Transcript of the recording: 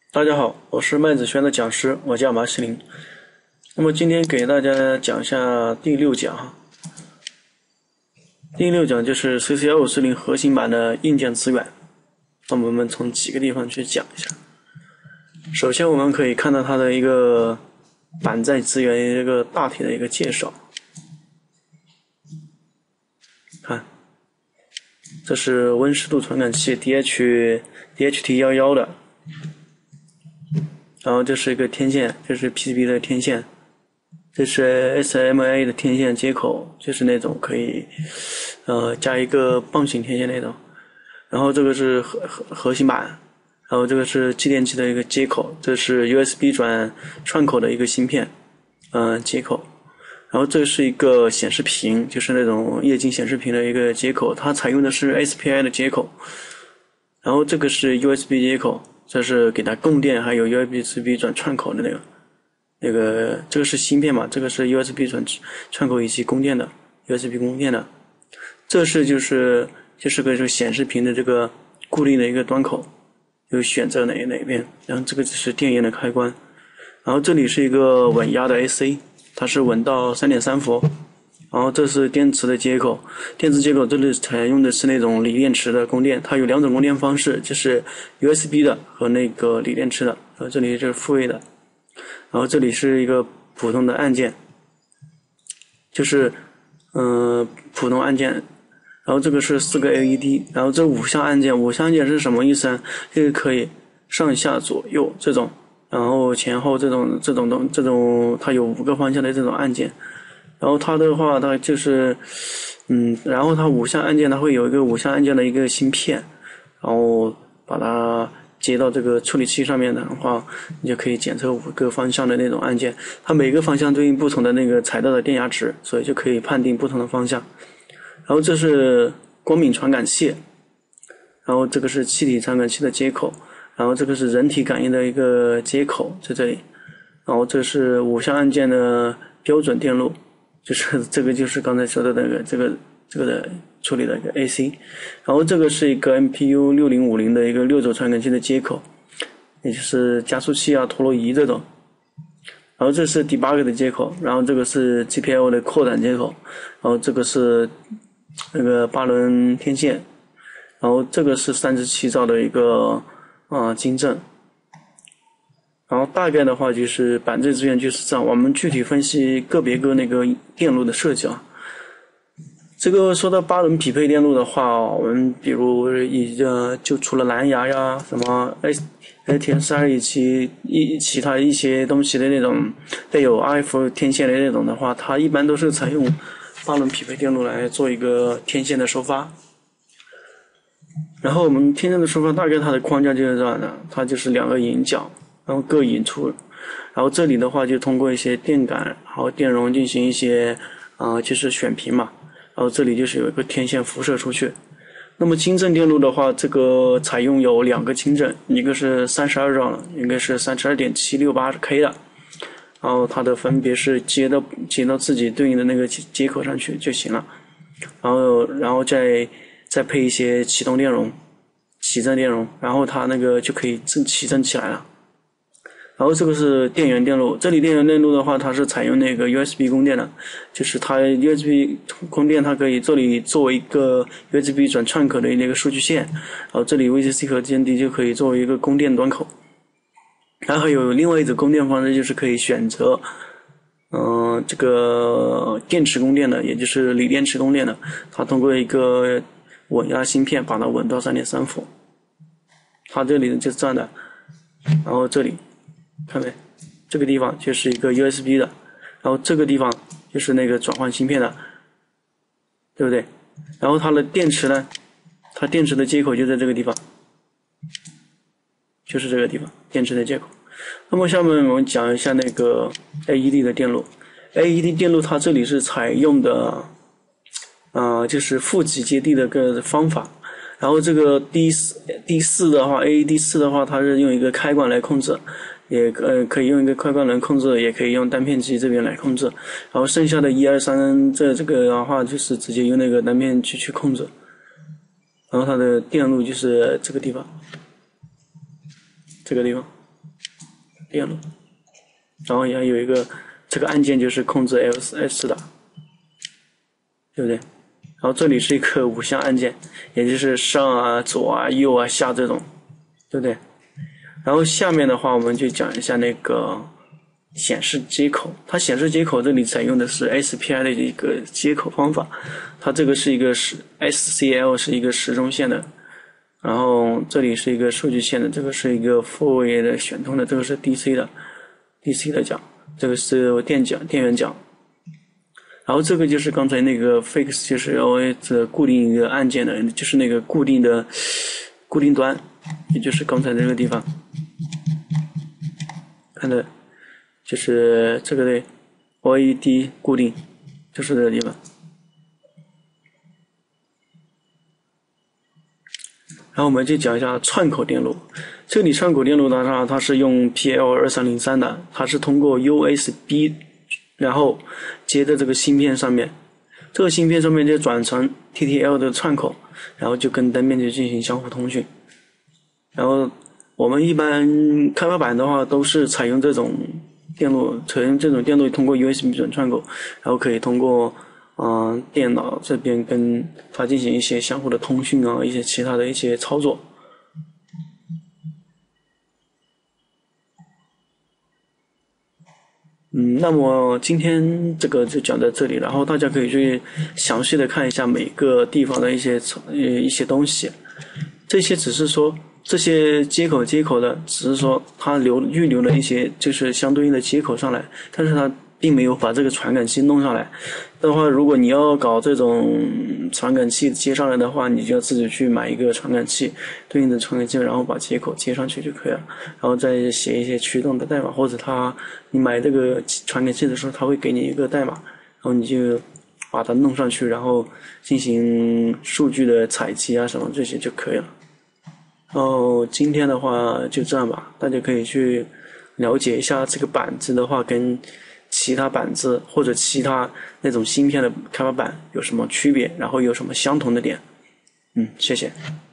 大家好，我是麦子轩的讲师，我叫马喜林。那么今天给大家讲一下第六讲哈。第六讲就是 CC1540核心版的硬件资源。那么我们从几个地方去讲一下。首先我们可以看到它的一个板载资源一个大体的一个介绍。看，这是温湿度传感器 DHT11的。然后这是一个天线，这是 PCB 的天线，这是 SMA 的天线接口，就是那种可以加一个棒型天线那种。然后这个是核心板，然后这个是继电器的一个接口，这是 USB 转串口的一个芯片接口。然后这是一个显示屏，就是那种液晶显示屏的一个接口，它采用的是 SPI 的接口。然后这个是 USB 接口，这是给它供电，还有 USB 转串口的那个这个是芯片嘛，这个是 USB 转串口以及供电的 USB 供电的。这是就是个这个显示屏的这个固定的一个端口，就选择哪边。然后这个就是电源的开关。然后这里是一个稳压的 AC， 它是稳到 3.3 伏。然后这是电池的接口，电池接口这里采用的是那种锂电池的供电，它有两种供电方式，就是 USB 的和那个锂电池的。然后这里就是复位的，然后这里是一个普通的按键，就是普通按键。然后这个是4个 LED， 然后这5项按键，5项按键是什么意思呢？就是可以上下左右这种，然后前后这种，它有5个方向的这种按键。然后它的话，它就是然后它5项按键它会有一个5项按键的一个芯片，然后把它接到这个处理器上面的话，你就可以检测5个方向的那种按键，它每个方向对应不同的那个采到的电压值，所以就可以判定不同的方向。然后这是光敏传感器，然后这个是气体传感器的接口，然后这个是人体感应的一个接口在这里，然后这是5项按键的标准电路。就是这个就是刚才说的那个这个的处理的一个 AC， 然后这个是一个 MPU 6050的一个6轴传感器的接口，也就是加速器啊、陀螺仪这种。然后这是 debug 的接口，然后这个是 GPIO 的扩展接口，然后这个是那个8轮天线，然后这个是37兆的一个晶振。然后大概的话就是板载资源就是这样，我们具体分析个别那个电路的设计啊。这个说到8轮匹配电路的话，我们比如就除了蓝牙呀、什么 ATX2 以及其他一些东西的那种带有 RF 天线的那种的话，它一般都是采用8轮匹配电路来做一个天线的收发。然后我们天线的收发大概它的框架就是这样的，它就是2个引脚。然后各引出，然后这里的话就通过一些电感，然后电容进行一些就是选频嘛，然后这里就是有一个天线辐射出去。那么晶振电路的话，这个采用有2个晶振，一个是32兆的，一个是32.768K 的，然后它的分别是接到自己对应的那个接口上去就行了，然后再配一些启动电容、起振电容，然后它那个就可以起振起来了。然后这个是电源电路，这里电源电路的话，它是采用那个 USB 供电的，就是它 USB 供电，它可以这里作为一个 USB 转串口的那个数据线，然后这里 VCC 和 GND 就可以作为一个供电端口。然后还有另外一种供电方式，就是可以选择这个电池供电的，也就是锂电池供电的，它通过一个稳压芯片把它稳到 3.3 伏。它这里就是这样的，然后这里看没？这个地方就是一个 USB 的，然后这个地方就是那个转换芯片的，对不对？然后它的电池呢，它电池的接口就在这个地方，就是这个地方电池的接口。那么下面我们讲一下那个 AED 的电路。AED 电路它这里是采用的就是负极接地的个方法。然后这个第四的话 ，AED 4的话，它是用一个开关来控制，也可以用一个开关来控制，也可以用单片机这边来控制。然后剩下的1、2、3这个的话，就是直接用那个单片机去控制。然后它的电路就是这个地方，这个地方。 电路，然后也有一个这个按键就是控制 LS 的，对不对？然后这里是一个5项按键，也就是上啊、左啊、右啊、下这种，对不对？然后下面的话我们就讲一下那个显示接口，它显示接口这里采用的是 SPI 的一个接口方法，它这个是一个SCL 是一个时钟线的，然后这里是一个数据线的，这个是一个4way的选通的，这个是 DC 的角，这个是电源角，然后这个就是刚才那个 fix 就是 OA 的固定一个按键的，就是那个固定端，也就是刚才这个地方看的。就是这个的 OED 固定，就是这个地方。然后我们就讲一下串口电路。这里串口电路的话，它是用 PL2303 的，它是通过 USB， 然后接在这个芯片上面，这个芯片上面就转成 TTL 的串口，然后就跟单面就进行相互通讯。然后我们一般开发板的话，都是采用这种电路通过 USB 转串口，然后可以通过电脑这边跟它进行一些相互的通讯啊，一些其他的一些操作。那么今天这个就讲到这里，然后大家可以去详细的看一下每个地方的一些东西，这些只是说。这些接口的，只是说它预留了一些就是相对应的接口上来，但是它并没有把这个传感器弄上来的话，如果你要搞这种传感器接上来的话，你就要自己去买一个传感器，对应的传感器，然后把接口接上去就可以了，然后再写一些驱动的代码，或者你买这个传感器的时候，它会给你一个代码，然后你就把它弄上去，然后进行数据的采集啊什么这些就可以了。然后今天的话就这样吧，大家可以去了解一下这个板子的话跟其他板子或者其他那种芯片的开发板有什么区别，然后有什么相同的点。谢谢。